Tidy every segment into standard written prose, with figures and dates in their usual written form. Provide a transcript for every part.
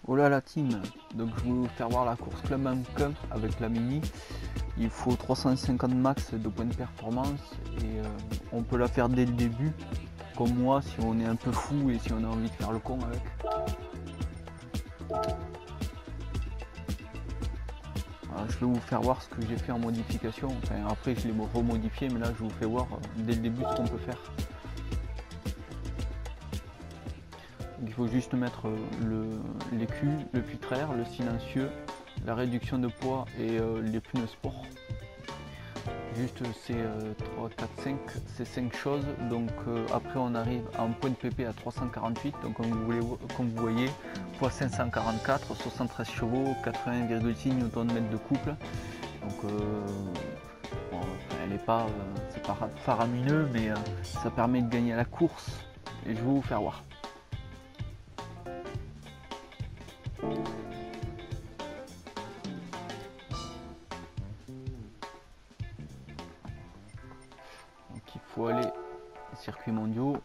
Oh là la team, donc je vais vous faire voir la course Club Cup avec la Mini. Il faut 350 max de points de performance et on peut la faire dès le début, comme moi si on est un peu fou et si on a envie de faire le con avec. Alors, je vais vous faire voir ce que j'ai fait en modification, enfin après je l'ai remodifié mais là je vous fais voir dès le début ce qu'on peut faire. Donc, il faut juste mettre l'écu, le filtre air, le silencieux, la réduction de poids et les pneus sport. Juste ces 3, 4, 5, ces 5 choses. Donc après on arrive à un point de PP à 348, donc comme vous voyez, poids 544, 73 chevaux, 80,6 Nm de couple. Donc bon, elle n'est pas, c'est pas faramineux, mais ça permet de gagner à la course et je vais vous faire voir. Donc il faut aller aux circuits mondiaux.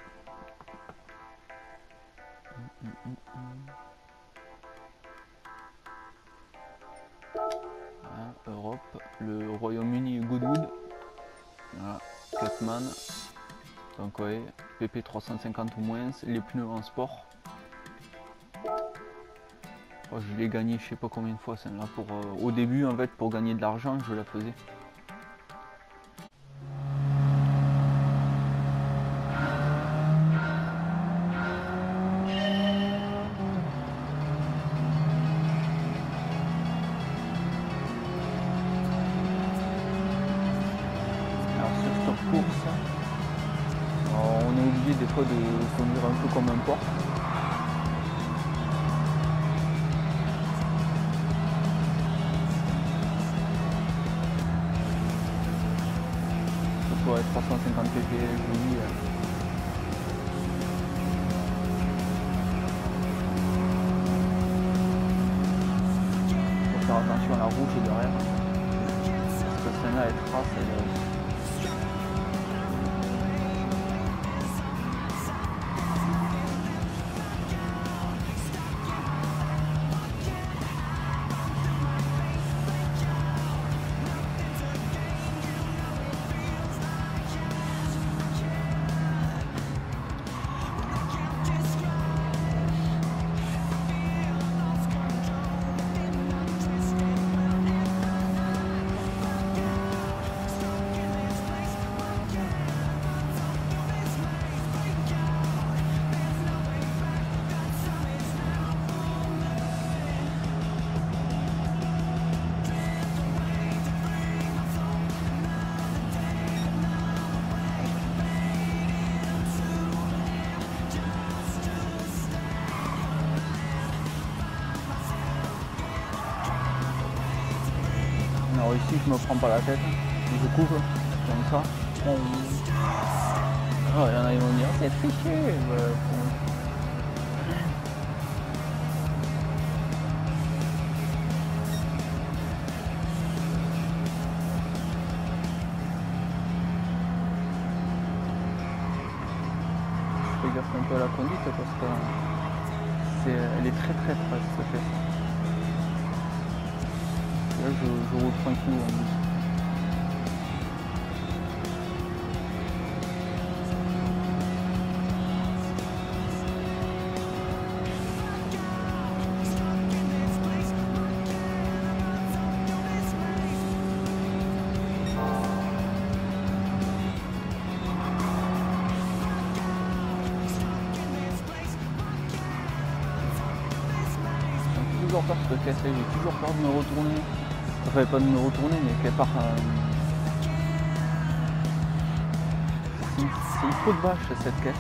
Voilà, Europe, le Royaume-Uni, Goodwood, voilà, Catman, donc ouais, PP 350 ou moins, les pneus en sport. Oh, je l'ai gagné je sais pas combien de fois celle-là, au début en fait pour gagner de l'argent je la faisais. Course, alors, on est obligé des fois de conduire un peu comme un porc. Surtout avec 350 ppm, joli. Faut faire attention à la rouge derrière, parce que celle-là elle trace, alors ici je me prends pas la tête, je coupe comme ça. Oh, il y en a qui vont dire c'est triché. Je fais gaffe un peu à la conduite parce que elle est très très trace cette pièce. Là je roule tranquille en plus. J'ai toujours peur de se casser, j'ai toujours peur de me retourner. Enfin pas de me retourner mais qu'elle part. C'est une trop de vache cette caisse.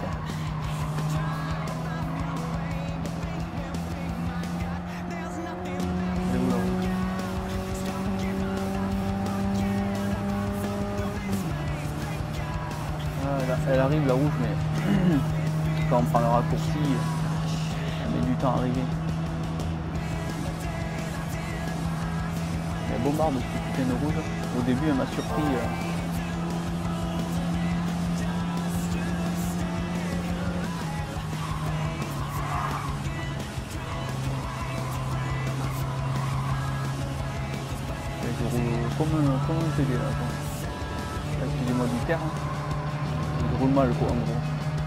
Elle arrive la rouge mais quand on prend le raccourci, elle met du temps à arriver. Elle bombarde cette putain de rouge. Au début elle m'a surpris. comme un télé là quoi. Excusez-moi du terme. Je roule mal quoi en gros.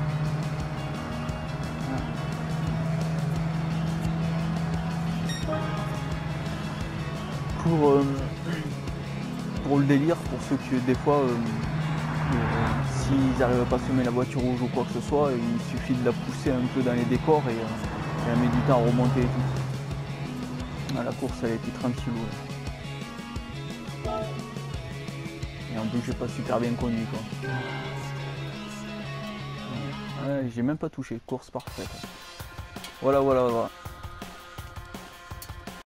Pour le délire, pour ceux qui des fois s'ils n'arrivent pas à semer la voiture rouge ou quoi que ce soit, il suffit de la pousser un peu dans les décors et elle met du temps à remonter et tout. La course elle était tranquille. Et en plus j'ai pas super bien conduit quoi. Ouais, j'ai même pas touché, course parfaite. Voilà.